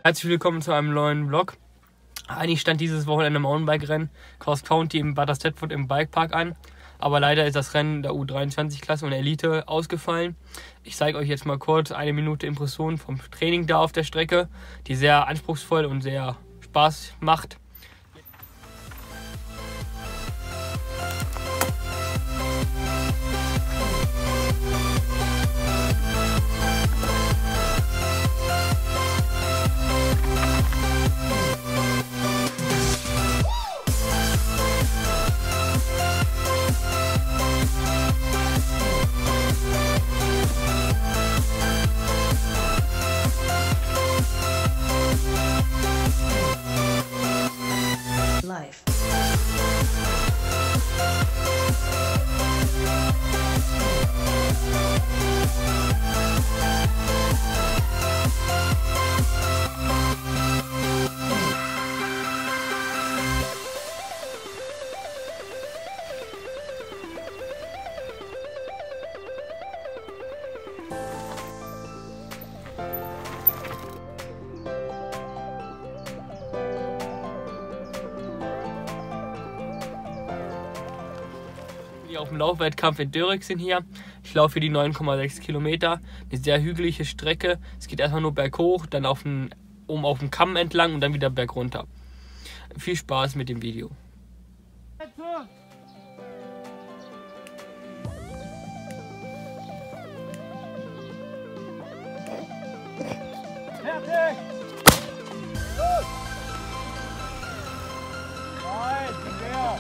Herzlich willkommen zu einem neuen Vlog. Eigentlich stand dieses Wochenende Mountainbike-Rennen Cross County im Bad Stedford im Bikepark an. Aber leider ist das Rennen der U23-Klasse und Elite ausgefallen. Ich zeige euch jetzt mal kurz eine Minute Impressionen vom Training da auf der Strecke, die sehr anspruchsvoll und sehr Spaß macht. Life. Auf dem Laufwettkampf in Döriksinn hier. Ich laufe hier die 9,6 Kilometer. Eine sehr hügelige Strecke. Es geht erstmal nur berghoch, dann oben auf dem Kamm entlang und dann wieder bergunter. Viel Spaß mit dem Video. Fertig! Nein, mehr!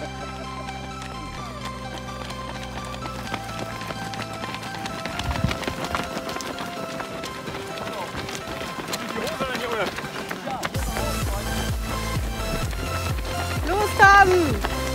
Los dann!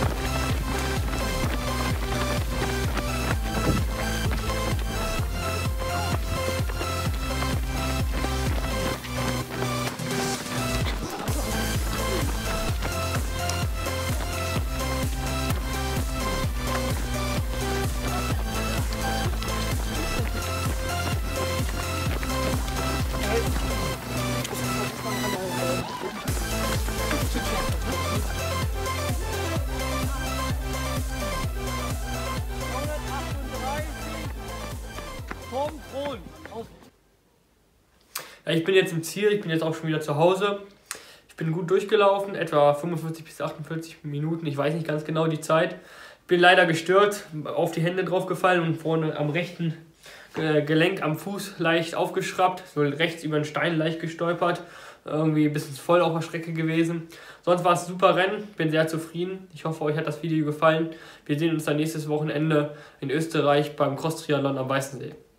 Ja, ich bin jetzt im Ziel, ich bin jetzt auch schon wieder zu Hause. Ich bin gut durchgelaufen, etwa 45 bis 48 Minuten, ich weiß nicht ganz genau die Zeit. Bin leider gestört, auf die Hände drauf gefallen und vorne am rechten Gelenk am Fuß leicht aufgeschraubt, so rechts über den Stein leicht gestolpert, irgendwie ein bisschen voll auf der Strecke gewesen. Sonst war es ein super Rennen, bin sehr zufrieden. Ich hoffe, euch hat das Video gefallen. Wir sehen uns dann nächstes Wochenende in Österreich beim Cross Triathlon am Weißensee.